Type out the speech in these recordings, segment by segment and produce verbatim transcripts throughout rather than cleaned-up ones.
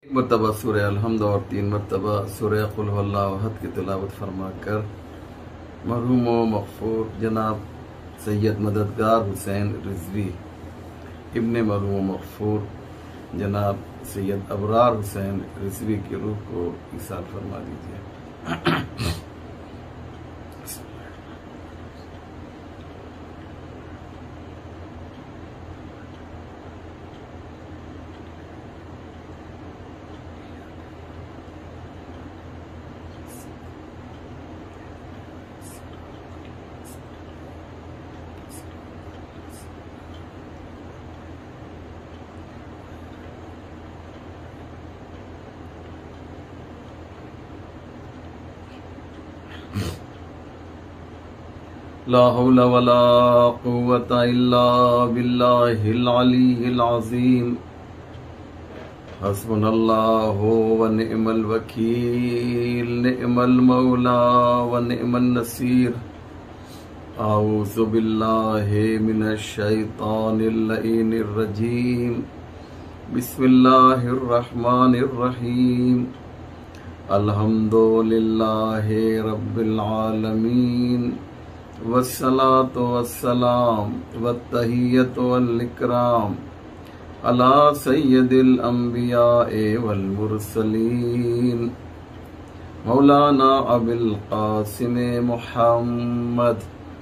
एक मरतबा सूरह अलहम्द और तीन मरतबा सूरह कुल हुवल्लाहु अहद की तिलावत फरमा कर मरहूम व मग़फ़ूर जनाब सैयद मददगार हुसैन रिज़वी इब्ने मरहूम व मग़फ़ूर जनाब सैयद अबरार हुसैन रिज़वी की रूह को इसाल फरमा दीजिए। ला हौला वला कुव्वता इल्ला बिल्लाहिल अलीय्यिल अज़ीम। हस्बुनल्लाहु व निअमल वकील, निअमल मौला व निअमन नसीर। औज़ु बिल्लाहि मिनश शैतानिर लईनिर रजीम। बिस्मिल्लाहिर रहमानिर रहीम। अल्हम्दुलिल्लाहि रब्बिल आलमीन वस्सलातु वस्सलाम वत्तहियतु वल इकराम अला सय्यदिल अंबियाए वल मुरसलीन मौलाना अबिल कासिम मुहम्मद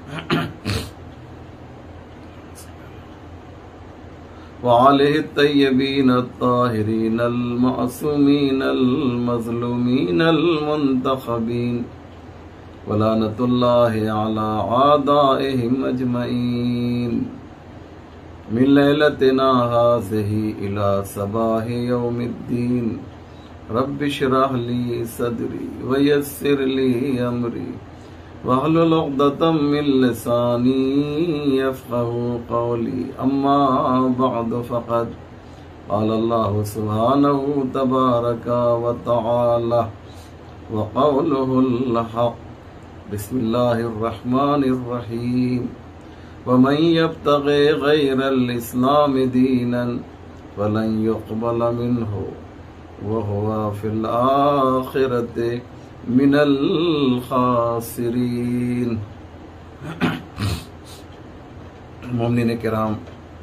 व आलिहि तय्यबीन अत्ताहिरीन अल मासूमीन अल मज़लूमीन अल मुंतखबीन वलानतुल्लाहि अला आदाइहिम अजमईन मिन लैलतिना हाज़िही इला सबाहि यौमिद्दीन। रब्बि इश्रह ली सदरी व यस्सिर ली अमरी वहलुल उक़दतम मिन लिसानी यफ़क़हू क़ौली। अम्मा बअद फ़क़द क़ाल अल्लाहु सुब्हानहु तबारक व तआला व क़ौलुहुल हक़। बिस्मिल्लाहिर रहमानिर रहीम। वमन यब्तग़ि गैरल इस्लाम दीनन फलन युक़बल मिन्हु व हुवा फिल आखिरति मिनल खासिरीन। मोमिनीन किराम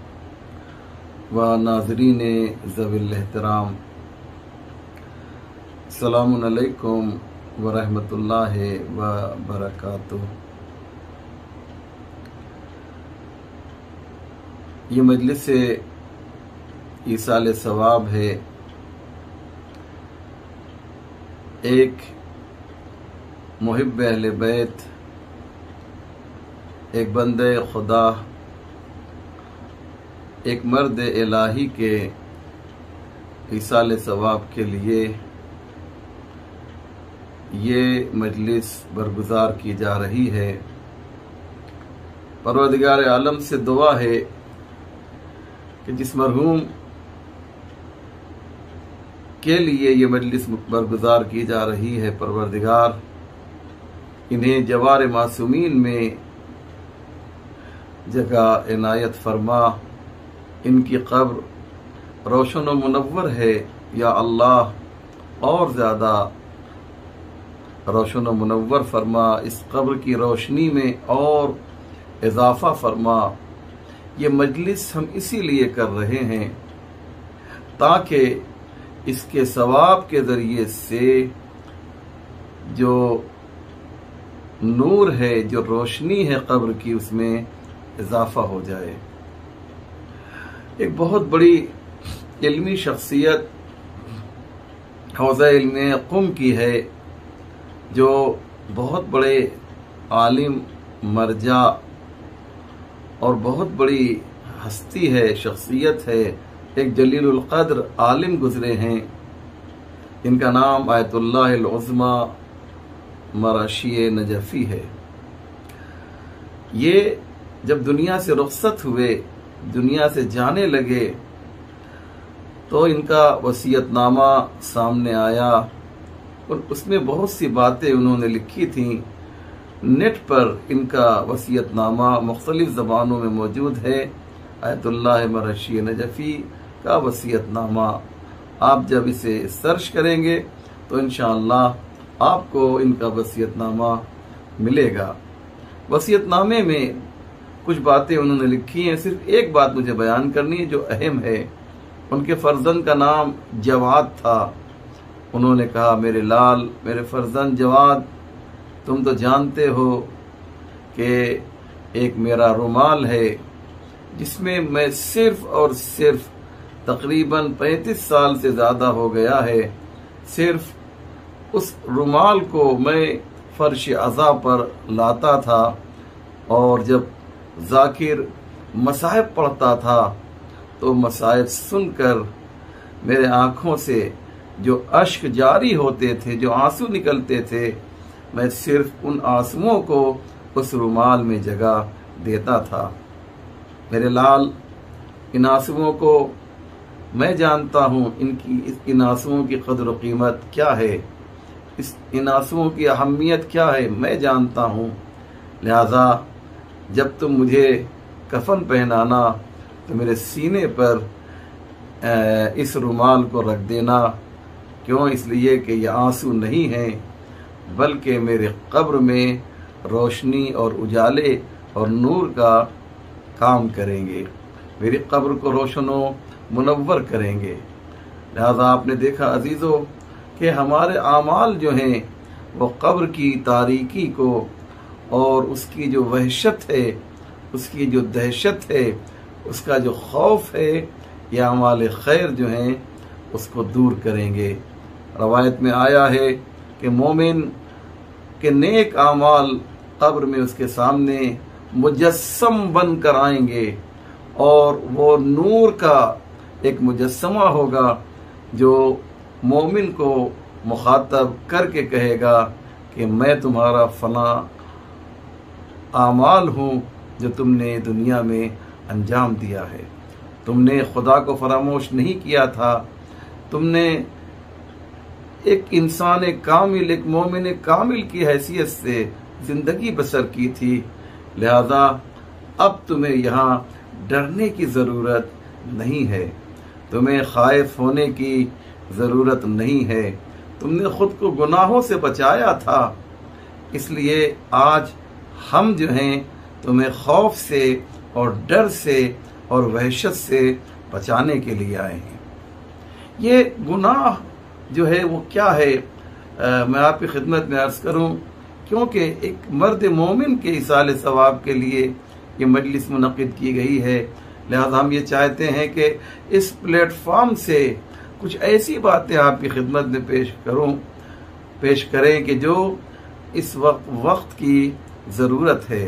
व नाज़रीन ज़वील एहतराम, अस्सलामु अलैकुम व रहमतुल्लाहि व बरकातुहू। ये मजलिस ईसाल सवाब है। एक मुहिब अहले बैत, एक बंदे खुदा, एक मर्द इलाही के ईसाल सवाब के लिए ये मजलिस बरगुजार की जा रही है। परवरदिगार आलम से दुआ है कि जिस मरहूम के लिए ये मजलिस बरगुजार की जा रही है, परवरदिगार इन्हें जवार मासूमीन में जगह इनायत फरमा। इनकी कब्र रोशन व मुनव्वर है या अल्लाह, और ज़्यादा रोशन व मुनव्वर फरमा। इस कब्र की रोशनी में और इजाफा फरमा। ये मजलिस हम इसीलिए कर रहे हैं ताकि इसके सवाब के ज़रिए से जो नूर है, जो रोशनी है कब्र की, उसमें इजाफा हो जाए। एक बहुत बड़ी इल्मी शख्सियत हौज़ा इल्म क़ुम की है, जो बहुत बड़े आलिम, मरजा और बहुत बड़ी हस्ती है, शख्सियत है। एक जलीलुल क़द्र आलिम गुजरे हैं। इनका नाम आयतुल्लाहिल उज़्मा मराशी नजफ़ी है। ये जब दुनिया से रुख़सत हुए, दुनिया से जाने लगे, तो इनका वसीयतनामा सामने आया और उसमें बहुत सी बातें उन्होंने लिखी थी। नेट पर इनका वसीयतनामा मुख्तलिफ ज़बानों में मौजूद है। आयतुल्लाह मराशी नजफ़ी का वसीयतनामा आप जब इसे सर्च करेंगे तो इंशाअल्लाह आपको इनका वसीयतनामा मिलेगा। वसीयतनामे में कुछ बातें उन्होंने लिखी हैं, सिर्फ एक बात मुझे बयान करनी है जो अहम है। उनके फर्जंद का नाम जवाद था। उन्होंने कहा, मेरे लाल, मेरे फर्जंद जवाद, तुम तो जानते हो कि एक मेरा रुमाल है जिसमें मैं सिर्फ और सिर्फ तकरीबन पैंतीस साल से ज़्यादा हो गया है, सिर्फ उस रुमाल को मैं फर्श अज़ा पर लाता था और जब जाकिर मसाहिब पढ़ता था तो मसाहिब सुनकर मेरे आँखों से जो अश्क जारी होते थे, जो आंसू निकलते थे, मैं सिर्फ उन आंसुओं को उस रुमाल में जगह देता था। मेरे लाल, इन आंसुओं को मैं जानता हूँ, इनकी इन आंसुओं की कदर व कीमत क्या है, इस इन आंसुओं की अहमियत क्या है मैं जानता हूँ। लिहाजा जब तुम मुझे कफन पहनाना तो मेरे सीने पर इस रुमाल को रख देना। क्यों? इसलिए कि ये आंसू नहीं हैं बल्कि मेरे कब्र में रोशनी और उजाले और नूर का काम करेंगे, मेरी कब्र को रोशनो मुनव्वर करेंगे। लिहाजा आपने देखा अजीज़ों कि हमारे आमाल जो हैं वो कब्र की तारीकी को और उसकी जो वहशत है, उसकी जो दहशत है, उसका जो खौफ है, या अमाल खैर जो हैं उसको दूर करेंगे। रवायत में आया है कि मोमिन के नेक आमाल कब्र में उसके सामने मुजस्सम बन कर आएंगे और वो नूर का एक मुजस्समा होगा जो मोमिन को मुखातब करके कहेगा कि मैं तुम्हारा फला आमाल हूँ जो तुमने दुनिया में अंजाम दिया है। तुमने खुदा को फरामोश नहीं किया था, तुमने एक इंसान कामिल, एक मोमिन कामिल की हैसियत से जिंदगी बसर की थी। लिहाजा अब तुम्हें यहाँ डरने की ज़रूरत नहीं है, तुम्हें खाइफ होने की ज़रूरत नहीं है। तुमने खुद को गुनाहों से बचाया था, इसलिए आज हम जो हैं तुम्हें खौफ से और डर से और वहशत से बचाने के लिए आए हैं। ये गुनाह जो है वो क्या है, आ, मैं आपकी खिदमत में अर्ज़ करूं, क्योंकि एक मर्द मोमिन के इसाले सवाब के लिए ये मजलिस मुनक़िद की गई है। लिहाजा हम ये चाहते हैं कि इस प्लेटफॉर्म से कुछ ऐसी बातें आपकी खिदमत में पेश करूं पेश करें कि जो इस वक्त वक्त की ज़रूरत है।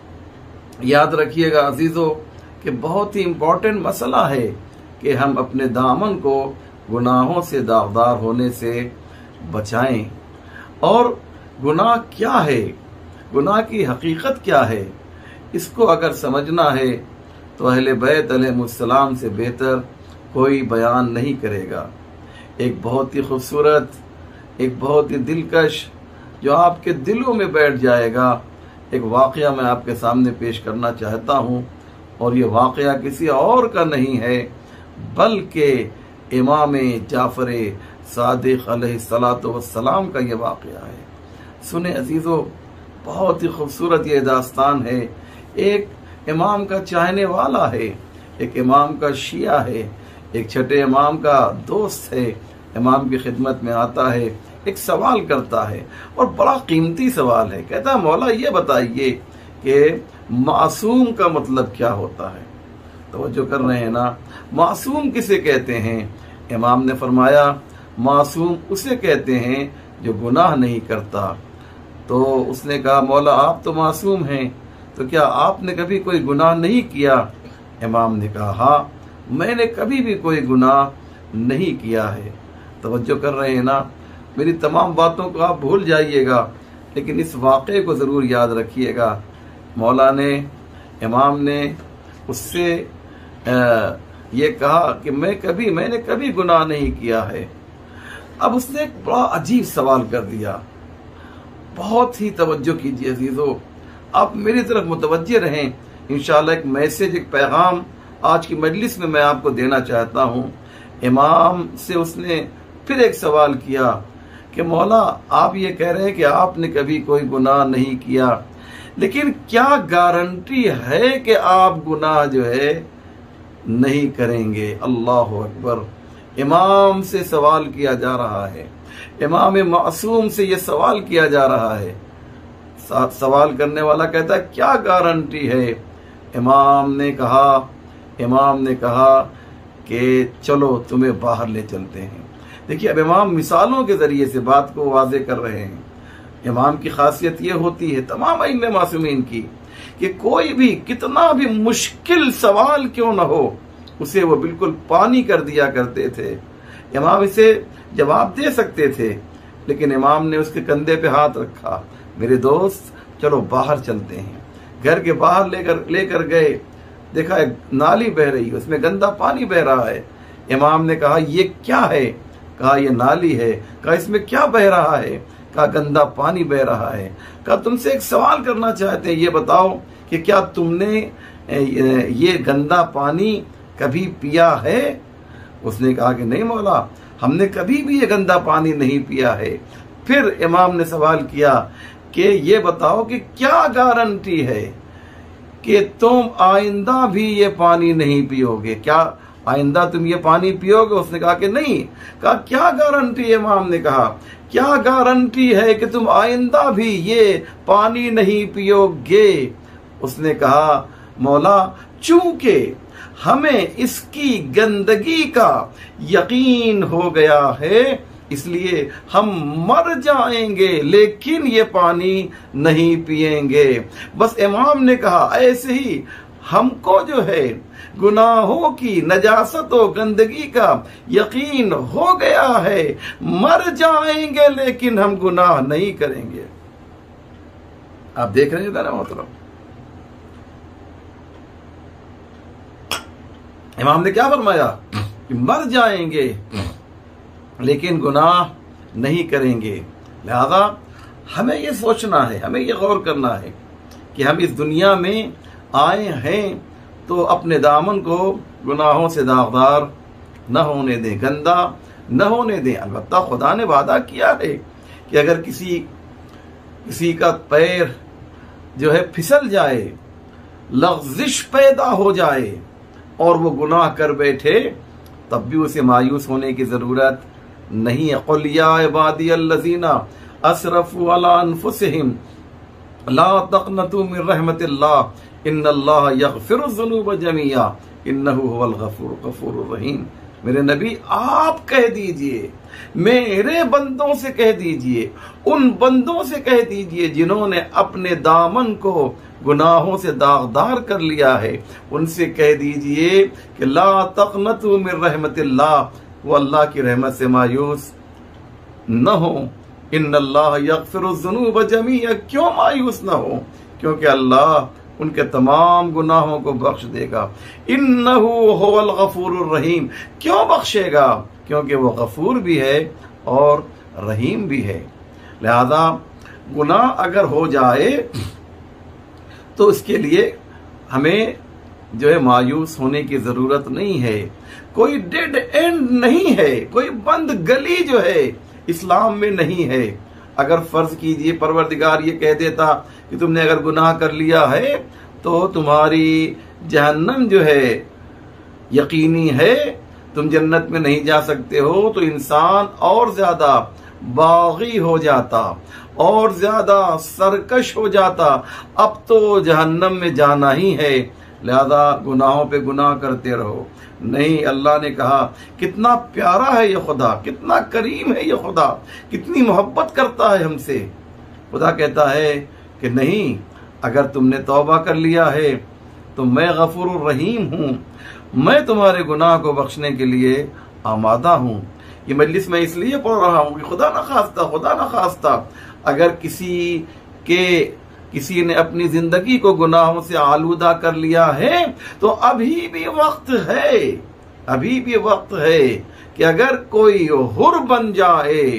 याद रखिएगा अजीज़ों कि बहुत ही इम्पोर्टेंट मसला है कि हम अपने दामन को गुनाहों से दागदार होने से बचाएं। और गुनाह क्या है, गुनाह की हकीकत क्या है, इसको अगर समझना है तो अहले बैत अलैहिस्सलाम से बेहतर कोई बयान नहीं करेगा। एक बहुत ही खूबसूरत, एक बहुत ही दिलकश, जो आपके दिलों में बैठ जाएगा, एक वाक़या मैं आपके सामने पेश करना चाहता हूँ। और ये वाक़या किसी और का नहीं है बल्कि इमाम जाफ़र सादिक़ अलैहिस्सलातु वस्सलाम का ये वाक़या है। सुने अजीज़ों, बहुत ही खूबसूरत ये दास्तान है। एक इमाम का चाहने वाला है, एक इमाम का शिया है, एक छठे इमाम का दोस्त है, इमाम की खिदमत में आता है, एक सवाल करता है और बड़ा कीमती सवाल है। कहता है, मौला ये बताइए कि मासूम का मतलब क्या होता है। तो जो कर रहे हैं ना, मासूम किसे कहते हैं? इमाम ने फरमाया, मासूम उसे कहते हैं जो गुनाह नहीं करता। तो उसने कहा, मौला आप तो मासूम हैं, तो क्या आपने कभी कोई गुनाह नहीं किया? इमाम ने कहा, हाँ, मैंने कभी भी कोई गुनाह नहीं किया है। तवज्जो कर रहे हैं ना, मेरी तमाम बातों को आप भूल जाइएगा, लेकिन इस वाक़े को ज़रूर याद रखिएगा। मौला ने, इमाम ने उससे ये कहा कि मैं कभी मैंने कभी गुनाह नहीं किया है। अब उसने एक बड़ा अजीब सवाल कर दिया। बहुत ही तवज्जो कीजिए अजीज़ों, आप मेरी तरफ मुतवज्जे रहें। इंशाअल्लाह एक मैसेज, एक पैगाम आज की मजलिस में मैं आपको देना चाहता हूँ। इमाम से उसने फिर एक सवाल किया कि मौला, आप ये कह रहे हैं कि आपने कभी कोई गुनाह नहीं किया, लेकिन क्या गारंटी है कि आप गुनाह जो है नहीं करेंगे? अल्लाह अकबर। इमाम से सवाल किया जा रहा है, इमाम मासूम से यह सवाल किया जा रहा है। सवाल करने वाला कहता है क्या गारंटी है? इमाम ने कहा इमाम ने कहा कि चलो तुम्हें बाहर ले चलते हैं। देखिए, अब इमाम मिसालों के जरिए से बात को वाज़े कर रहे हैं। इमाम की खासियत यह होती है तमाम अइम्मे मासूमीन की कि कोई भी कितना भी मुश्किल सवाल क्यों न हो, उसे वो बिल्कुल पानी कर दिया करते थे। इमाम इसे जवाब दे सकते थे, लेकिन इमाम ने उसके कंधे पे हाथ रखा। मेरे दोस्त, चलो बाहर चलते हैं। घर के बाहर लेकर लेकर गए, देखा एक नाली बह रही है, उसमें गंदा पानी बह रहा है। इमाम ने कहा ये क्या है? कहा ये नाली है। कहा इसमें क्या बह रहा है? कहा गंदा पानी बह रहा है। कहा तुमसे एक सवाल करना चाहते हैं, ये बताओ कि क्या तुमने ये गंदा पानी कभी पिया है? उसने कहा कि नहीं मौला, हमने कभी भी ये गंदा पानी नहीं पिया है। फिर इमाम ने सवाल किया कि ये बताओ कि क्या गारंटी है कि तुम आइंदा भी ये पानी नहीं पियोगे? क्या आइंदा तुम ये पानी पियोगे? उसने कहा कि नहीं। कहा क्या गारंटी? इमाम ने कहा क्या गारंटी है कि तुम आइंदा भी ये पानी नहीं पियोगे? उसने कहा मौला, चूंकि हमें इसकी गंदगी का यकीन हो गया है, इसलिए हम मर जाएंगे लेकिन ये पानी नहीं पिएंगे। बस इमाम ने कहा ऐसे ही हमको जो है गुनाहों की नजासत और गंदगी का यकीन हो गया है, मर जाएंगे लेकिन हम गुनाह नहीं करेंगे। आप देख रहे हैं ना मोहतरम, इमाम ने क्या फरमाया कि मर जाएंगे लेकिन गुनाह नहीं करेंगे। लिहाजा हमें ये सोचना है, हमें ये गौर करना है कि हम इस दुनिया में आए हैं तो अपने दामन को गुनाहों से दागदार न होने दें, गंदा न होने दें। अलबत्ता खुदा ने वादा किया है कि अगर किसी किसी का पैर जो है फिसल जाए, लग़्ज़िश पैदा हो जाए और वो गुनाह कर बैठे, तब भी उसे मायूस होने की जरूरत नहीं है। क़ुल या इबादियल्लज़ीना असरफ़ू अला अनफुसिहिम ला तक़नतू मिन रहमतिल्लाह इन्नल्लाह यग़फ़िरुज़्ज़ुनूब जमीआ इन्नहु हुवल गफ़ूरुर रहीम। मेरे नबी आप कह दीजिए, मेरे बंदों से कह दीजिए, उन बंदों से कह दीजिए जिन्होंने अपने दामन को गुनाहों से दागदार कर लिया है, उनसे कह दीजिए कि ला तक़नतू मिन रहमतिल्लाह, वो अल्लाह की रहमत से मायूस न हो। इन्नल्लाह यग़फ़िरुज़्ज़ुनूब जमीआ, क्यों मायूस न हो? क्योंकि अल्लाह उनके तमाम गुनाहों को बख्श देगा। इन्नहु हुवल गफूरुर रहीम, क्यों बख्शेगा? क्योंकि वो गफूर भी है और रहीम भी है। लिहाजा गुनाह अगर हो जाए तो इसके लिए हमें जो है मायूस होने की जरूरत नहीं है। कोई डेड एंड नहीं है, कोई बंद गली जो है इस्लाम में नहीं है। अगर फर्ज कीजिए परवरदिगार ये कह देता कि तुमने अगर गुनाह कर लिया है तो तुम्हारी जहन्नम जो है यकीनी है, तुम जन्नत में नहीं जा सकते हो, तो इंसान और ज्यादा बागी हो जाता और ज्यादा सरकश हो जाता। अब तो जहन्नम में जाना ही है, लिहाजा गुनाहों पे गुनाह करते रहो। नहीं, अल्लाह ने कहा कितना प्यारा है ये खुदा, कितना करीम है ये खुदा, कितनी मोहब्बत करता है हमसे। खुदा कहता है कि नहीं, अगर तुमने तौबा कर लिया है तो मैं गफूरुर रहीम हूँ, मैं तुम्हारे गुनाह को बख्शने के लिए आमादा हूँ। ये मजलिस में इसलिए पढ़ रहा हूँ कि खुदा न खास्ता खुदा न खास्ता अगर किसी के किसी ने अपनी जिंदगी को गुनाहों से आलूदा कर लिया है तो अभी भी वक्त है, अभी भी वक्त है कि अगर कोई हुर बन जाए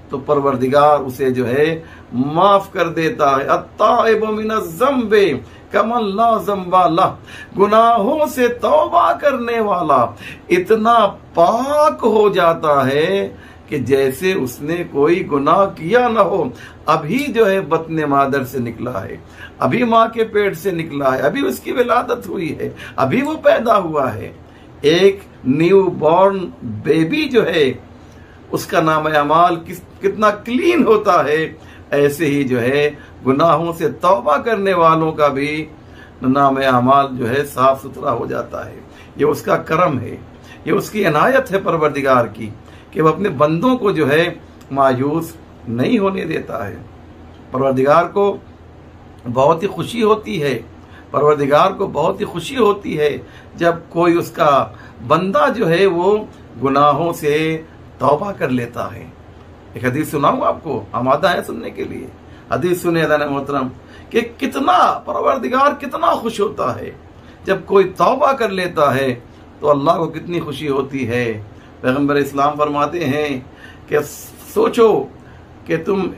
तो परवरदिगार उसे जो है माफ कर देता है। अत्ताइबु मिनज़्ज़म्बि कमन ला ज़म्बा लह, गुनाहों से तौबा करने वाला इतना पाक हो जाता है कि जैसे उसने कोई गुनाह किया न हो। अभी जो है बतने मादर से निकला है, अभी माँ के पेट से निकला है, अभी उसकी विलादत हुई है, अभी वो पैदा हुआ है। एक न्यू बॉर्न बेबी जो है उसका नाम अमाल किस कितना क्लीन होता है, ऐसे ही जो है गुनाहों से तौबा करने वालों का भी नाम अमाल जो है साफ सुथरा हो जाता है। ये उसका करम है, ये उसकी इनायत है परवरदिगार की कि वह अपने बंदों को जो है मायूस नहीं होने देता है। परवरदिगार को बहुत ही खुशी होती है, परवरदिगार को बहुत ही खुशी होती है जब कोई उसका बंदा जो है वो गुनाहों से तौबा कर लेता है। एक हदीस सुनाऊं आपको, आमादा है सुनने के लिए? हदीस सुने अज़ान मोहतरम कि कितना परवरदिगार कितना खुश होता है जब कोई तौबा कर लेता है, तो अल्लाह को कितनी खुशी होती है। पैगंबर इस्लाम फरमाते हैं कि सोचो कि तुम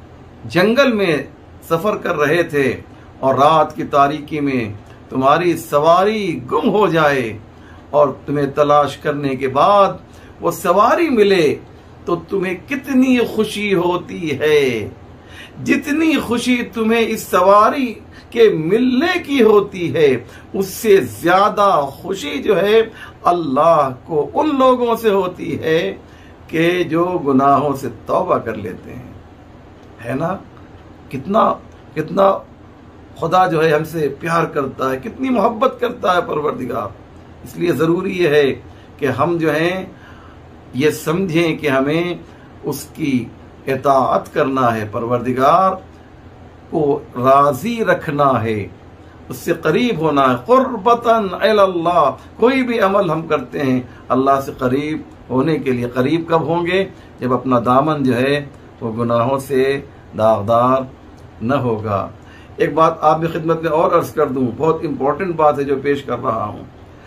जंगल में सफर कर रहे थे और रात की तारीकी में तुम्हारी सवारी गुम हो जाए और तुम्हें तलाश करने के बाद वो सवारी मिले, तो तुम्हें कितनी खुशी होती है। जितनी खुशी तुम्हें इस सवारी के मिलने की होती है, उससे ज्यादा खुशी जो है अल्लाह को उन लोगों से होती है कि जो गुनाहों से तौबा कर लेते हैं। है ना, कितना कितना खुदा जो है हमसे प्यार करता है, कितनी मोहब्बत करता है परवरदिगार। इसलिए ज़रूरी ये है कि हम जो हैं ये समझें कि हमें उसकी इताअत करना है, परवरदिगार को राज़ी रखना है, उससे करीब होना है। क़ुर्बतन इलल्लाह, कोई भी अमल हम करते हैं अल्लाह से करीब होने के लिए। करीब कब होंगे? जब अपना दामन जो है वो गुनाहों से दागदार न होगा। एक बात आपकी खिदमत में और अर्ज कर दूं, बहुत इंपॉर्टेंट बात है जो पेश कर रहा हूं।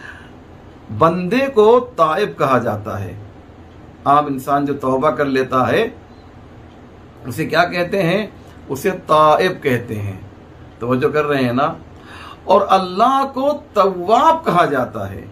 बंदे को ताइब कहा जाता है। आम इंसान जो तौबा कर लेता है उसे क्या कहते हैं? उसे ताइब कहते हैं। तवज्जो कर रहे हैं ना? और अल्लाह को तव्वाब कहा जाता है।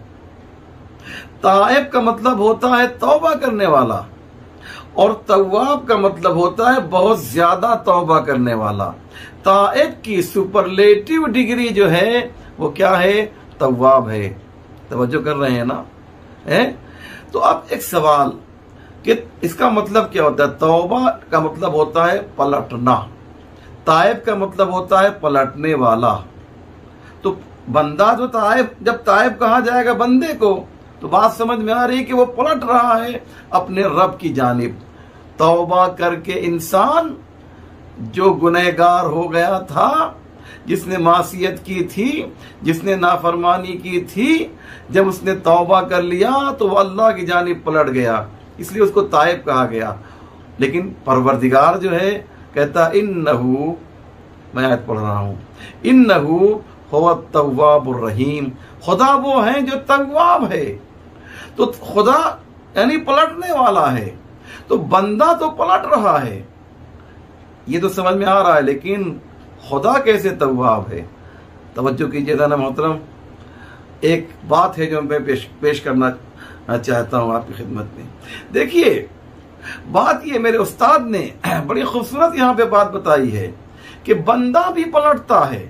ताइब का मतलब होता है तौबा करने वाला, और तव्वाब का मतलब होता है बहुत ज्यादा तौबा करने वाला। ताइब की सुपरलेटिव डिग्री जो है वो क्या है? तव्वाब है। तवज्जो कर रहे हैं ना? है? तो अब एक सवाल कि इसका मतलब क्या होता है? तौबा का मतलब होता है पलटना, ताइब का मतलब होता है पलटने वाला। तो बंदा जो ताइब, जब ताइब कहा जाएगा बंदे को, तो बात समझ में आ रही है कि वो पलट रहा है अपने रब की जानिब। तौबा करके इंसान जो गुनहगार हो गया था, जिसने मासियत की थी, जिसने नाफरमानी की थी, जब उसने तौबा कर लिया तो वो अल्लाह की जानिब पलट गया, इसलिए उसको ताइब कहा गया। लेकिन परवरदिगार जो है कहता इन्नहु, मैं आयत पढ़ रहा हूं, इन्नहु हुवा तव्वाबुर रहीम, खुदा वो है जो तव्वाब है। तो खुदा यानी पलटने वाला है, तो बंदा तो पलट रहा है, ये तो समझ में आ रहा है, लेकिन खुदा कैसे तव्वाब है? तवज्जो कीजिएगा ना मोहतरम, एक बात है जो मैं पेश, पेश करना चाहता हूं आपकी खिदमत में। देखिए, बात ये मेरे उस्ताद ने बड़ी खूबसूरत यहां पे बात बताई है कि बंदा भी पलटता है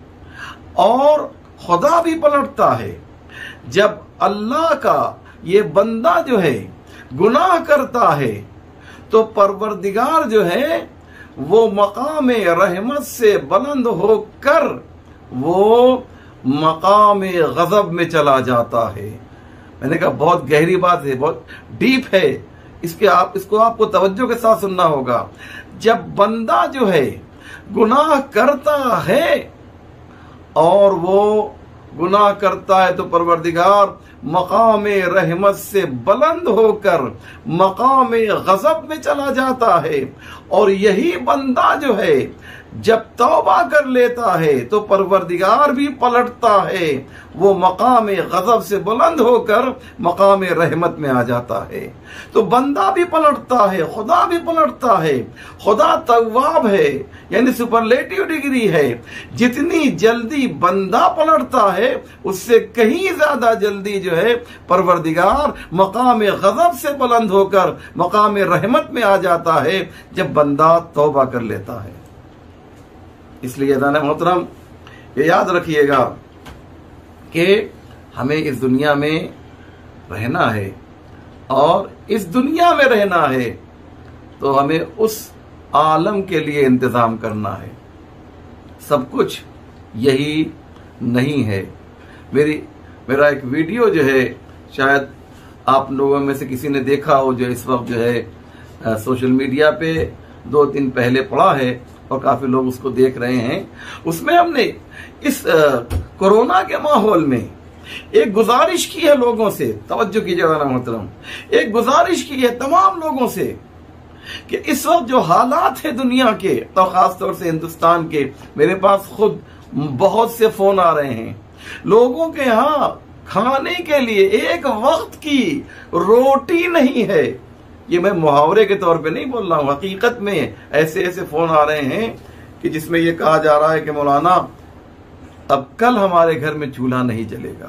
और खुदा भी पलटता है। जब अल्लाह का ये बंदा जो है गुनाह करता है, तो परवरदिगार जो है वो मकाम रहमत से बुलंद होकर वो मकाम गजब में चला जाता है। मैंने कहा बहुत गहरी बात है, बहुत डीप है, इसके आप इसको आपको तवज्जो के साथ सुनना होगा। जब बंदा जो है गुनाह करता है और वो गुनाह करता है, तो परवरदिगार मकाम रहमत से बुलंद होकर मकाम गज़ब में चला जाता है। और यही बंदा जो है जब तौबा कर लेता है तो परवरदिगार भी पलटता है, वो मकाम गज़ब से बुलंद होकर मकाम रहमत में आ जाता है। तो बंदा भी पलटता है, खुदा भी पलटता है। खुदा तव्वाब है, यानी सुपरलेटिव डिग्री है। जितनी जल्दी बंदा पलटता है उससे कहीं ज्यादा जल्दी जो है परवरदिगार मकाम गज़ब से बुलंद होकर मकाम रहमत में आ जाता है जब बंदा तौबा कर लेता है। इसलिए अज़ान मोहतरम ये याद रखिएगा कि हमें इस दुनिया में रहना है, और इस दुनिया में रहना है तो हमें उस आलम के लिए इंतजाम करना है। सब कुछ यही नहीं है। मेरी मेरा एक वीडियो जो है, शायद आप लोगों में से किसी ने देखा हो, जो इस वक्त जो है आ, सोशल मीडिया पे दो दिन पहले पड़ा है और काफी लोग उसको देख रहे हैं। उसमें हमने इस आ, कोरोना के माहौल में एक गुजारिश की है लोगों से, तवज्जो कीजिएगा ना मोहतरम, एक गुजारिश की है तमाम लोगों से कि इस वक्त जो हालात है दुनिया के, तो खास तौर से हिंदुस्तान के, मेरे पास खुद बहुत से फोन आ रहे हैं। लोगों के यहाँ खाने के लिए एक वक्त की रोटी नहीं है। ये मैं मुहावरे के तौर पे नहीं बोल रहा हूँ, हकीकत में ऐसे ऐसे फोन आ रहे हैं कि जिसमें ये कहा जा रहा है कि मौलाना अब कल हमारे घर में चूल्हा नहीं जलेगा।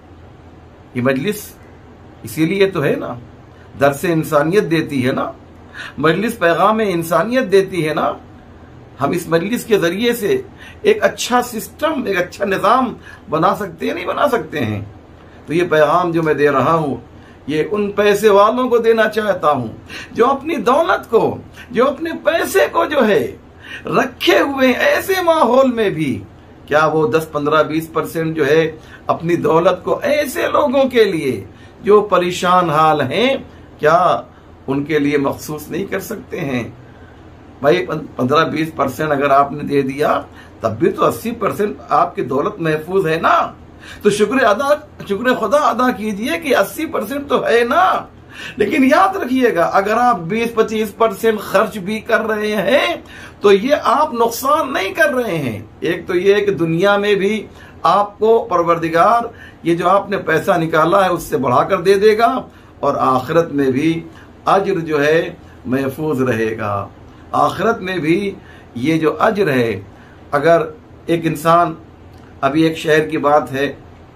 ये मजलिस इसीलिए तो है ना, दर्स इंसानियत देती है ना, मजलिस पैगाम इंसानियत देती है ना। हम इस मजलिस के जरिए से एक अच्छा सिस्टम, एक अच्छा निज़ाम बना सकते हैं, नहीं बना सकते हैं। तो ये पैगाम जो मैं दे रहा हूं, ये उन पैसे वालों को देना चाहता हूं जो अपनी दौलत को, जो अपने पैसे को जो है रखे हुए ऐसे माहौल में भी, क्या वो दस पंद्रह बीस परसेंट जो है अपनी दौलत को ऐसे लोगों के लिए जो परेशान हाल हैं, क्या उनके लिए मखसूस नहीं कर सकते हैं? भाई पंद्रह बीस परसेंट अगर आपने दे दिया तब भी तो अस्सी परसेंट आपकी दौलत महफूज है ना। तो शुक्र अदा शुक्र खुदा अदा कीजिए कि अस्सी परसेंट तो है ना। लेकिन याद रखिएगा, अगर आप बीस पच्चीस परसेंट खर्च भी कर रहे हैं तो ये आप नुकसान नहीं कर रहे हैं। एक तो ये कि दुनिया में भी आपको परवरदिगार ये जो आपने पैसा निकाला है उससे बढ़ाकर दे देगा, और आखिरत में भी अज्र जो है महफूज रहेगा। आखिरत में भी ये जो अज्र है, अगर एक इंसान, अभी एक शहर की बात है,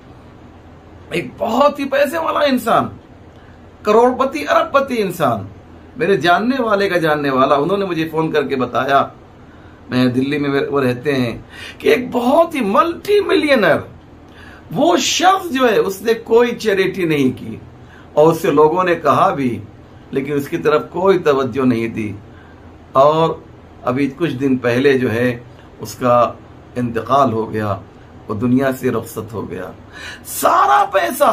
एक बहुत ही पैसे वाला इंसान, करोड़पति अरबपति इंसान, मेरे जानने वाले का जानने वाला, उन्होंने मुझे फोन करके बताया, मैं दिल्ली में वो रहते हैं, कि एक बहुत ही मल्टी मिलियनर वो शख्स जो है उसने कोई चैरिटी नहीं की, और उससे लोगों ने कहा भी, लेकिन उसकी तरफ कोई तवज्जो नहीं दी। और अभी कुछ दिन पहले जो है उसका इंतकाल हो गया, वो दुनिया से रुखसत हो गया। सारा पैसा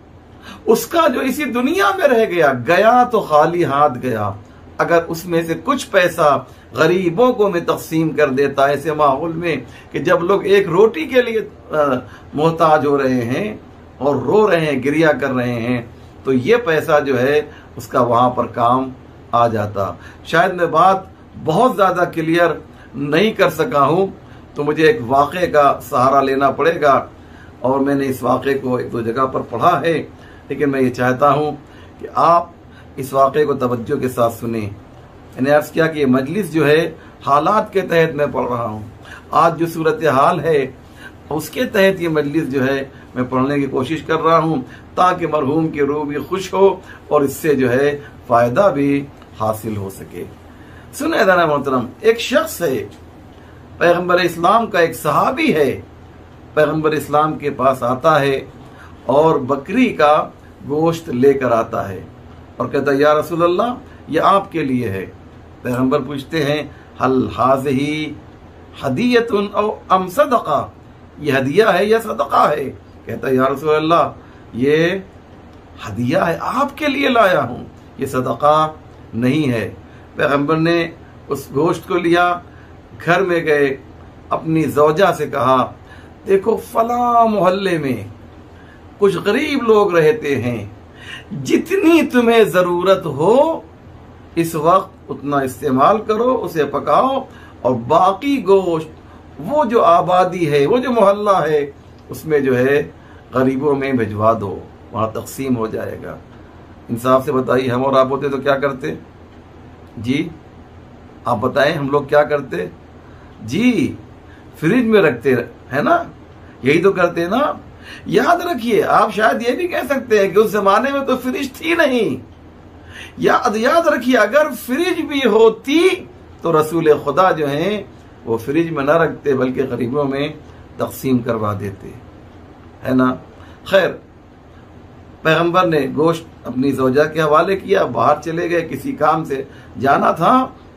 उसका जो इसी दुनिया में रह गया, गया तो खाली हाथ गया। अगर उसमें से कुछ पैसा गरीबों को में तकसीम कर देता ऐसे माहौल में कि जब लोग एक रोटी के लिए मोहताज हो रहे हैं और रो रहे हैं, गिरिया कर रहे हैं, तो ये पैसा जो है उसका वहां पर काम आ जाता। शायद मैं बात बहुत ज्यादा क्लियर नहीं कर सका हूं, तो मुझे एक वाक़े का सहारा लेना पड़ेगा, और मैंने इस वाक़े को एक दो जगह पर पढ़ा है, लेकिन मैं ये चाहता हूं कि आप इस वाक़े को तवज्जो के साथ सुने। मैंने अर्ज किया कि ये मजलिस जो है हालात के तहत मैं पढ़ रहा हूं, आज जो सूरत हाल है उसके तहत ये मजलिस जो है मैं पढ़ने की कोशिश कर रहा हूं, ताकि मरहूम की रूह भी खुश हो और इससे जो है फायदा भी हासिल हो सके। सुने दाना मोहतरम, एक शख्स है, पैगंबर इस्लाम का एक सहाबी है, पैगंबर इस्लाम के पास आता है और बकरी का गोश्त लेकर आता है और कहता है, या रसूल अल्लाह, ये आपके लिए है। पैगंबर पूछते हैं, हल हाज़िही हदियतुन औ अम सदका, ये हदिया है या सदका है? कहता है, या रसूल अल्लाह, ये हदिया है, आपके लिए लाया हूं, ये सदका नहीं है। पैगंबर ने उस गोश्त को लिया, घर में गए, अपनी ज़ौजा से कहा, देखो फला मोहल्ले में कुछ गरीब लोग रहते हैं, जितनी तुम्हें जरूरत हो इस वक्त उतना इस्तेमाल करो, उसे पकाओ, और बाकी गोश्त वो जो आबादी है, वो जो मोहल्ला है, उसमें जो है गरीबों में भिजवा दो, वहां तकसीम हो जाएगा। इंसाफ से बताइए, हम और आप होते तो क्या करते जी? आप बताएं, हम लोग क्या करते जी? फ्रिज में रखते है ना, यही तो करते ना। याद रखिए, आप शायद ये भी कह सकते हैं कि उस जमाने में तो फ्रिज थी नहीं। याद याद रखिए, अगर फ्रिज भी होती तो रसूल खुदा जो हैं वो फ्रिज में ना रखते, बल्कि गरीबों में तकसीम करवा देते, है ना। खैर, पैगंबर ने गोश्त अपनी ज़ौजा के हवाले किया, बाहर चले गए, किसी काम से जाना था,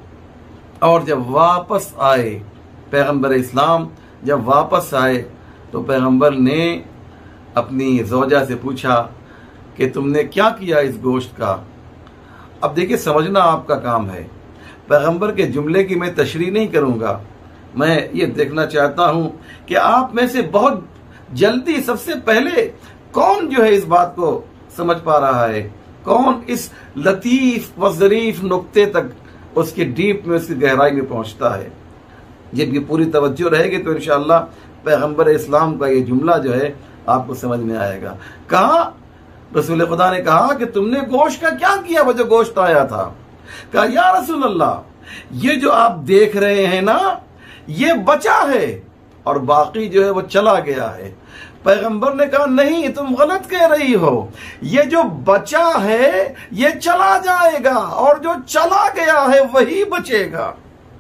और जब वापस आए पैगंबर इस्लाम जब वापस आए तो पैगंबर ने अपनी ज़ौजा से पूछा कि तुमने क्या किया इस गोश्त का। अब देखिए, समझना आपका काम है। पैगंबर के जुमले की मैं तशरीह नहीं करूंगा, मैं ये देखना चाहता हूं कि आप में से बहुत जल्दी सबसे पहले कौन जो है इस बात को समझ पा रहा है, कौन इस लतीफ व ज़रीफ नुक्ते तक, उसके डीप में, उसकी गहराई में पहुंचता है। जब ये पूरी तवज्जो रहेगी तो इंशाअल्लाह पैगंबर इस्लाम का ये जुमला जो है आपको समझ में आएगा। कहा, रसूल खुदा ने कहा कि तुमने गोश्त का क्या किया, वो जो गोश्त आया था। कहा, या रसूल अल्लाह, ये जो आप देख रहे हैं ना, ये बचा है और बाकी जो है वो चला गया है। पैगंबर ने कहा, नहीं, तुम गलत कह रही हो, ये जो बचा है ये चला जाएगा और जो चला गया है वही बचेगा।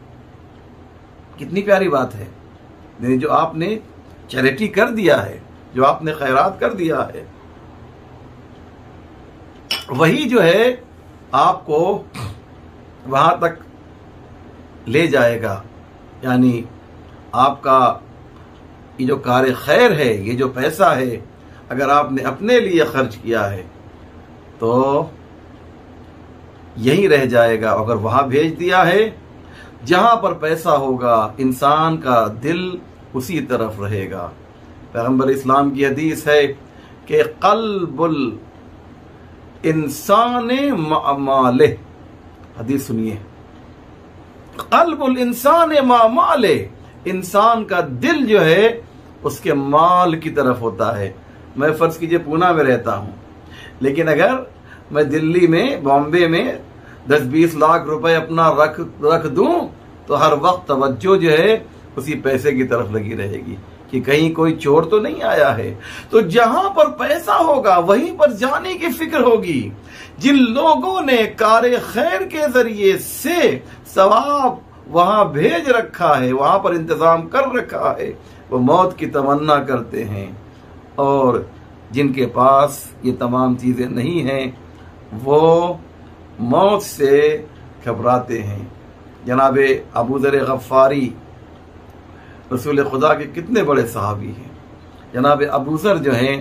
कितनी प्यारी बात है। जो आपने चैरिटी कर दिया है, जो आपने खैरात कर दिया है, वही जो है आपको वहां तक ले जाएगा। यानी आपका ये जो कार खैर है, ये जो पैसा है, अगर आपने अपने लिए खर्च किया है तो यहीं रह जाएगा। अगर वहां भेज दिया है, जहां पर पैसा होगा इंसान का दिल उसी तरफ रहेगा। पैगंबर इस्लाम की हदीस है कि क़ल्बुल इंसान माले, हदीस सुनिए, क़ल्बुल इंसान माले, इंसान का दिल जो है उसके माल की तरफ होता है। मैं फर्ज कीजिए पूना में रहता हूं, लेकिन अगर मैं दिल्ली में, बॉम्बे में दस बीस लाख रुपए अपना रख रख दूं तो हर वक्त तवज्जो जो है उसी पैसे की तरफ लगी रहेगी कि कहीं कोई चोर तो नहीं आया है। तो जहां पर पैसा होगा वहीं पर जाने की फिक्र होगी। जिन लोगों ने कारे खैर के जरिए से सवाब वहां भेज रखा है, वहां पर इंतजाम कर रखा है, वो मौत की तमन्ना करते हैं, और जिनके पास ये तमाम चीजें नहीं हैं वो मौत से घबराते हैं। जनाबे अबू ज़र गफ़ारी रसूल खुदा के कितने बड़े सहाबी हैं। जनाबे अबू ज़र जो हैं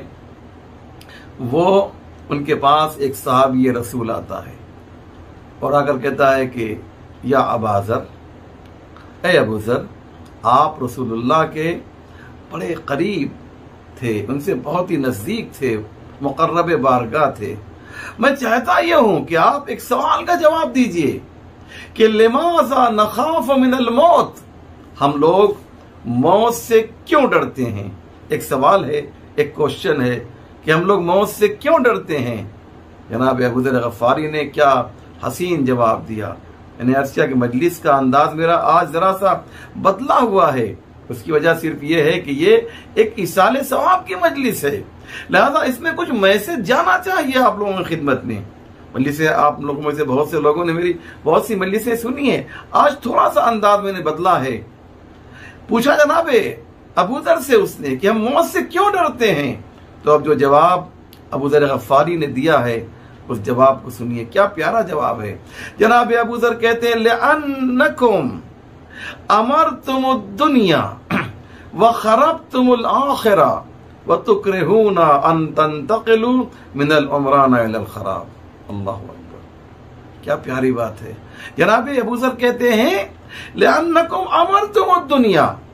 वो, उनके पास एक सहाबी रसूल आता है और आकर कहता है कि या अबा ज़र, ए अबू ज़र, आप रसूलुल्लाह के बड़े करीब थे, उनसे बहुत ही नजदीक थे, मुक़र्रब बारगाह थे। मैं चाहता यह हूं कि आप एक सवाल का जवाब दीजिए कि लिमाज़ा नखाफ मिनल मौत, हम लोग मौत से क्यों डरते हैं। एक सवाल है, एक क्वेश्चन है कि हम लोग मौत से क्यों डरते हैं। जनाब अबू ज़र गफ़ारी ने क्या हसीन जवाब दिया। मैंने अर्ज़ किया कि मजलिस का अंदाज मेरा आज जरा सा बदला हुआ है। उसकी वजह सिर्फ ये है कि ये एक इसाले सवाब की मजलिस है, लिहाजा इसमें कुछ मैसेज जाना चाहिए आप लोगों की खिदमत में। मजलिसें आप लोगों में से बहुत से लोगों ने मेरी बहुत सी मजलिसें सुनी है, आज थोड़ा सा अंदाज मैंने बदला है। पूछा जनाबे अबू ज़र से उसने कि हम मौत से क्यों डरते हैं, तो अब जो जवाब अबू ज़र गफ़ारी ने दिया है उस जवाब को सुनिए, क्या प्यारा जवाब है। जनाब अबू ज़र कहते हैं, लिअन्नकुम अमरतुमुद दुनिया व खरबतुमुल आखिरा व तुकरहूना अन तंतकिलू मिनल उमराना इलल खराब। अल्लाहु अकबर, क्या प्यारी बात है। जनाब अबू ज़र कहते हैं, लिअन्नकुम अमरतुमुद दुनिया,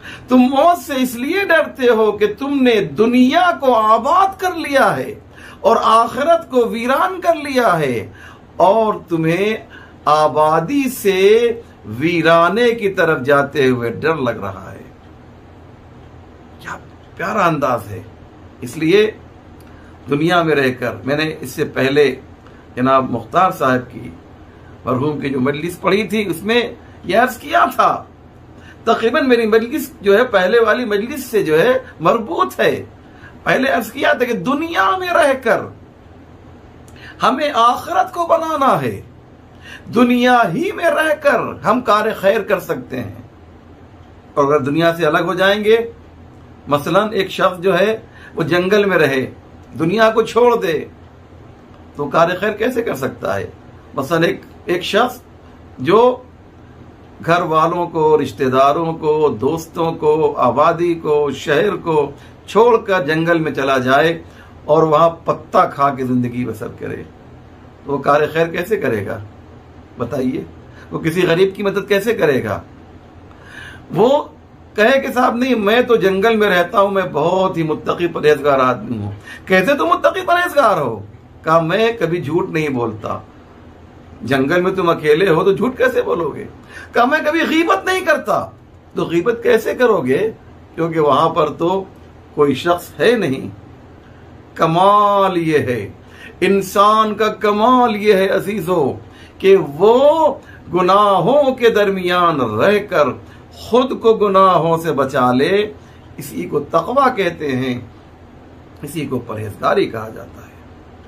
तुम मौत से इसलिए डरते हो कि तुमने दुनिया को आबाद कर लिया है और आखिरत को वीरान कर लिया है, और तुम्हें आबादी से वीराने की तरफ जाते हुए डर लग रहा है। क्या प्यारा अंदाज है। इसलिए दुनिया में रहकर, मैंने इससे पहले जनाब मुख्तार साहब की मरहूम की जो मजलिस पढ़ी थी उसमें यह अर्ज किया था, तकरीबन मेरी मजलिस जो है पहले वाली मजलिस से जो है मरबूत है। पहले अर्ज किया था कि दुनिया में रहकर हमें आखिरत को बनाना है, दुनिया ही में रहकर हम कार्य खैर कर सकते हैं। और अगर दुनिया से अलग हो जाएंगे, मसलन एक शख्स जो है वो जंगल में रहे, दुनिया को छोड़ दे, तो कार्य खैर कैसे कर सकता है? मसलन एक एक शख्स जो घर वालों को, रिश्तेदारों को, दोस्तों को, आबादी को, शहर को छोड़कर जंगल में चला जाए और वहां पत्ता खा के जिंदगी बसर करे, तो वो कार्य खैर कैसे करेगा? बताइए, वो किसी गरीब की मदद कैसे करेगा? वो कहे कि साहब नहीं, मैं तो जंगल में रहता हूं, मैं बहुत ही मुत्तकी परहेजगार आदमी हूं। कैसे तुम मुत्तकी परहेजगार हो? कहा मैं कभी झूठ नहीं बोलता। जंगल में तुम अकेले हो तो झूठ कैसे बोलोगे? कहा मैं कभी गीबत नहीं करता। तो गीबत कैसे करोगे? क्योंकि वहां पर तो कोई शख्स है नहीं। कमाल ये है, इंसान का कमाल ये है अजीजों, कि वो गुनाहों के दरमियान रहकर खुद को गुनाहों से बचा ले। इसी को तकवा कहते हैं, इसी को परहेजगारी कहा जाता है।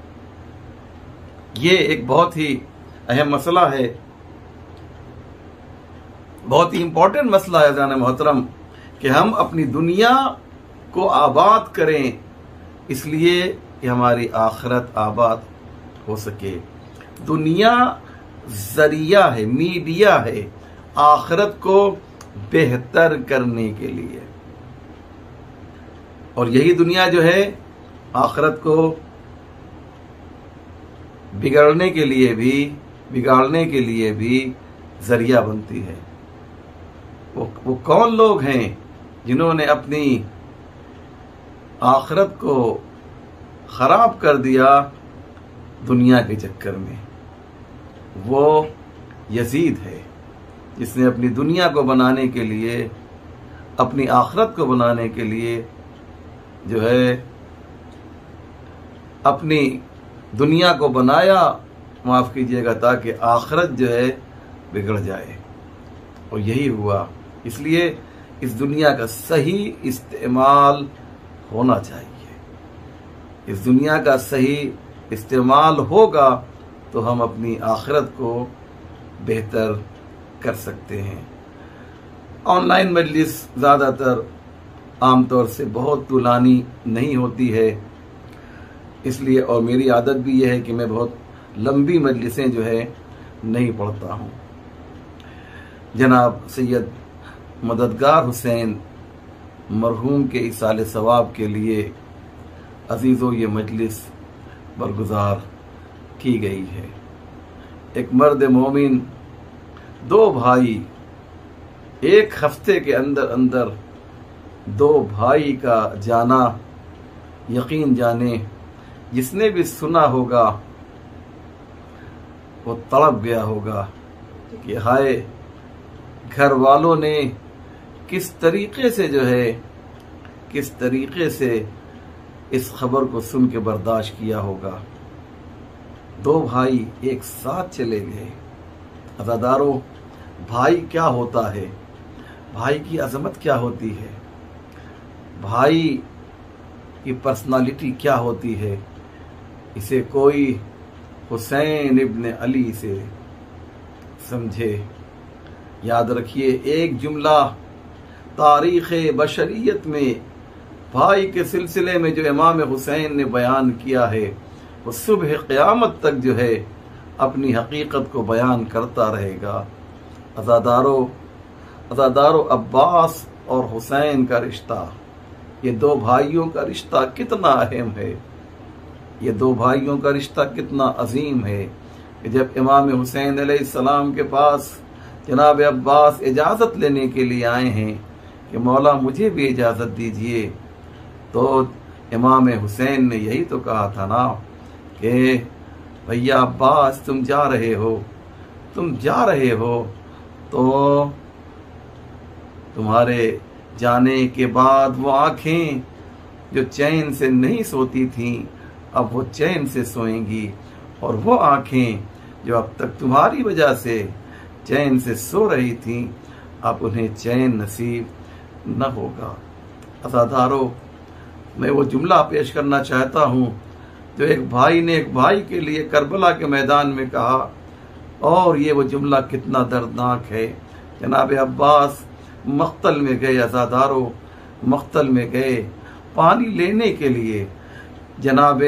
ये एक बहुत ही अहम मसला है, बहुत ही इंपॉर्टेंट मसला है जाने मोहतरम, कि हम अपनी दुनिया को आबाद करें, इसलिए कि हमारी आखिरत आबाद हो सके। दुनिया जरिया है, मीडिया है आखिरत को बेहतर करने के लिए, और यही दुनिया जो है आखिरत को बिगड़ने के लिए भी बिगाड़ने के लिए भी जरिया बनती है। वो वो कौन लोग हैं जिन्होंने अपनी आखिरत को खराब कर दिया दुनिया के चक्कर में? वो यजीद है, जिसने अपनी दुनिया को बनाने के लिए, अपनी आखिरत को बनाने के लिए जो है अपनी दुनिया को बनाया, माफ कीजिएगा, ताकि आखिरत जो है बिगड़ जाए। और यही हुआ। इसलिए इस दुनिया का सही इस्तेमाल होना चाहिए। इस दुनिया का सही इस्तेमाल होगा तो हम अपनी आखिरत को बेहतर कर सकते हैं। ऑनलाइन मजलिस ज़्यादातर आमतौर से बहुत तुलानी नहीं होती है, इसलिए, और मेरी आदत भी यह है कि मैं बहुत लंबी मजलिसें जो है नहीं पढ़ता हूँ। जनाब सैयद मददगार हुसैन मरहूम के इसाले सवाब के लिए अजीज़ों ये मजलिस बरगुजार की गई है। एक मर्द मोमिन, दो भाई, एक हफ्ते के अंदर अंदर दो भाई का जाना, यकीन जाने जिसने भी सुना होगा वो तड़प गया होगा कि हाय, घर वालों ने किस तरीके से जो है किस तरीके से इस खबर को सुन के बर्दाश्त किया होगा। दो भाई एक साथ चले गए। अज़ादारों, भाई क्या होता है, भाई की अजमत क्या होती है, भाई की पर्सनालिटी क्या होती है, इसे कोई हुसैन इब्न अली से समझे। याद रखिए, एक जुमला तारीख़ बशरियत में भाई के सिलसिले में जो इमाम हुसैन ने बयान किया है, वो सुबह क़यामत तक जो है अपनी हकीकत को बयान करता रहेगा। अज़ादारों अज़ादारों अब्बास और हुसैन का रिश्ता, ये दो भाइयों का रिश्ता कितना अहम है, ये दो भाइयों का रिश्ता कितना अजीम है कि जब इमाम हुसैन अलैहिस्सलाम के पास जनाब अब्बास इजाज़त लेने के लिए आए हैं कि मौला मुझे भी इजाज़त दीजिए। तो इमाम हुसैन ने यही तो कहा था ना कि भैया अब्बास तुम जा रहे हो, तुम जा रहे हो तो तुम्हारे जाने के बाद वो आंखें जो चैन से नहीं सोती थीं अब वो चैन से सोएंगी, और वो आंखें जो अब तक तुम्हारी वजह से चैन से सो रही थीं अब उन्हें चैन नसीब न होगा। अज़ादारों, मैं वो जुमला पेश करना चाहता हूँ जो एक भाई ने एक भाई के लिए करबला के मैदान में कहा, और ये वो जुमला कितना दर्दनाक है। जनाब अब्बास मख्तल में गए, अज़ादारों मख्तल में गए पानी लेने के लिए। जनाब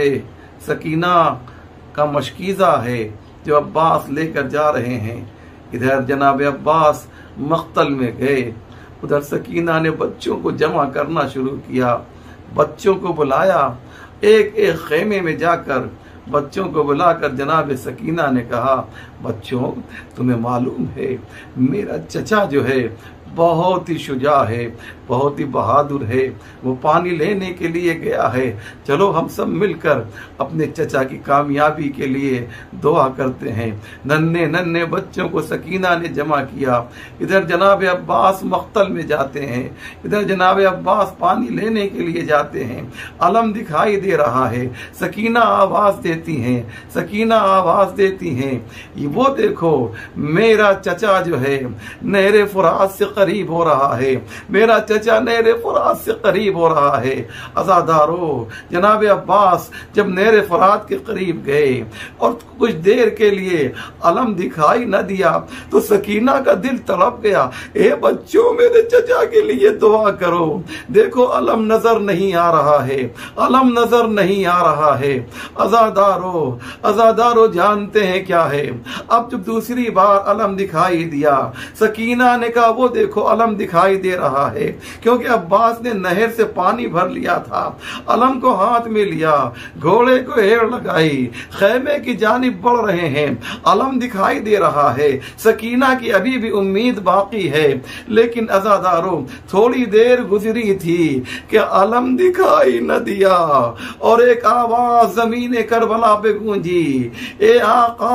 सकीना का मशकीज़ा है जो अब्बास लेकर जा रहे हैं। इधर जनाब अब्बास मख्तल में गए, उधर सकीना ने बच्चों को जमा करना शुरू किया, बच्चों को बुलाया। एक एक खेमे में जाकर बच्चों को बुलाकर जनाब सकीना ने कहा, बच्चों तुम्हें मालूम है मेरा चचा जो है बहुत ही शुजा है, बहुत ही बहादुर है, वो पानी लेने के लिए गया है। चलो हम सब मिलकर अपने चचा की कामयाबी के लिए दुआ करते हैं। नन्हे नन्हे बच्चों को सकीना ने जमा किया। इधर जनाब अब्बास मख्तल में जाते हैं, इधर जनाब अब्बास पानी लेने के लिए जाते हैं। अलम दिखाई दे रहा है, सकीना आवाज देती हैं, सकीना आवाज देती हैं, वो देखो मेरा चचा जो है नहरे फुरात से करीब हो रहा है, मेरा चचा नहरे फुरात से करीब हो रहा है। अज़ादारों, जनाब अब्बास जब नहरे फुरात के करीब गए और कुछ देर के लिए अलम दिखाई न दिया तो सकीना का दिल तड़प गया। ए बच्चों, मेरे चचा के लिए दुआ करो। देखो अलम नजर नहीं आ रहा है, अलम नजर नहीं आ रहा है। अज़ादारों अज़ादारों जानते हैं क्या है? अब जब दूसरी बार अलम दिखाई दिया, सकीना ने कहा वो देखो अलम दिखाई दे रहा है, क्योंकि अब्बास ने नहर से पानी भर लिया था। अलम को हाथ में लिया, घोड़े को हेड़ लगाई, खेमे की जानिब बढ़ रहे हैं। अलम दिखाई दे रहा है, सकीना की अभी भी उम्मीद बाकी है। लेकिन अज़ादारों थोड़ी देर गुजरी थी कि अलम दिखाई न दिया और एक आवाज जमीन करबला पे गूंजी, ए आका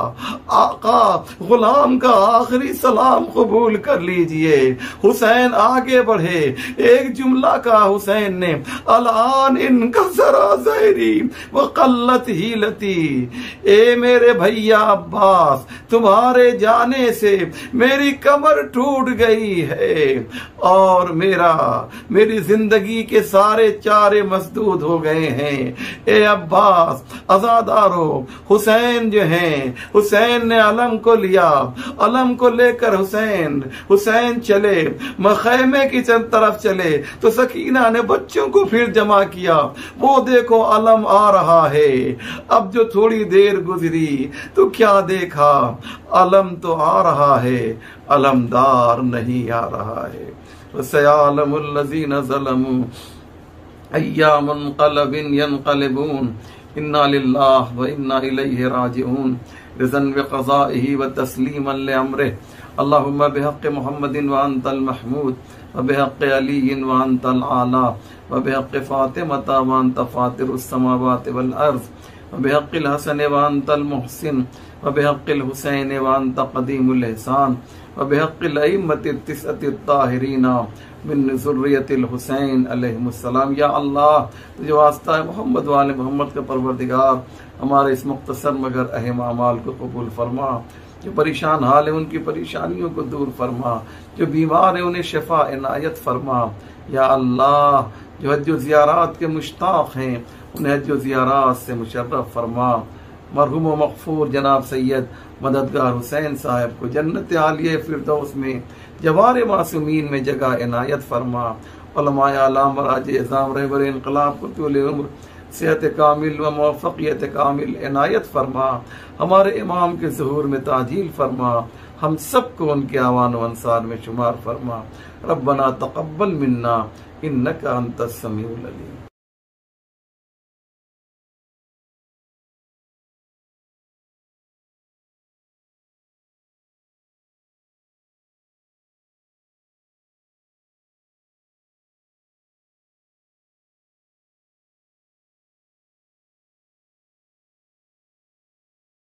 आका गुलाम का आखिरी सलाम कबूल कर लीजिए। हुसैन आगे बढ़े, एक जुमला का हुसैन ने, अलान इनका जरा ज़हरी व कल्लत हीलती। ए मेरे भैया अब्बास, तुम्हारे जाने से मेरी कमर टूट गई है और मेरा मेरी जिंदगी के सारे चारे मसदूद हो गए हैं। ए अब्बास, अज़ादारों हुसैन जो हैं, हुसैन ने अलम को लिया, अलम को लेकर हुसैन हुसैन चले, मखैमे की तरफ चले तो सकीना ने बच्चों को फिर जमा किया। वो देखो अलम आ रहा है। अब जो थोड़ी देर गुजरी तो क्या देखा, अलम तो आ रहा है, अलमदार नहीं आ रहा है। वसयालमुल लज़ीना ज़लमू अय्यामुन क़लबिन यनक़लिबून इन्ना लिल्लाहि व इन्ना इलैहि राजिऊन रिज़न व क़ज़ाइहि व तस्लीमन लिअम्रिहि अल्लाहुम्मा बिहक़्क़ि मुहम्मदिन व अंतल महमूद व बिहक़्क़ि अलीय्यिन व अंतल आला व बिहक़्क़ि फ़ातिमता व अंत फ़ातिरुस समावाति वल अर्ज़ व बिहक़्क़िल हसन व अंतल मुहसिन व बिहक़्क़िल हुसैन व अंत क़दीमुल इहसान व बिहक़्क़िल अइम्मति तिसअति ताहिरीना मिन ज़ुर्रियतिल हुसैन अलैहिमुस्सलाम। या अल्लाह, तुझे वास्ता है मोहम्मद वाले मोहम्मद का परवरदिगार, हमारे इस मुख्तसर मगर अहम अमाल को कबूल फरमा। जो परेशान हाल है उनकी परेशानियों को दूर फरमा, जो बीमार है उन्हें शिफा इनायत फरमा। या अल्लाह, जो हज ज़ियारात के मुश्ताक़ हैं उन्हें हज ज़ियारात से मुशर्रफ फरमा। मरहूम व मग़फ़ूर जनाब सैयद मददगार हुसैन साहब को जन्नत आलिया फिरदौस में जवार मासूमीन में जगह इनायत फरमा। उलमाए आलाम मराज इज़ाम रहबर इनक़लाब को तूल उम्र सेहत कामिल व मुवफ़्फ़क़ियत कामिल इनायत फरमा। हमारे इमाम के ज़ुहूर में ताजील फरमा, हम सबको उनके आवान व अंसार में शुमार फरमा। रब्बना तक़ब्बल मिन्ना इन्नका अंतस समीउल अलीम।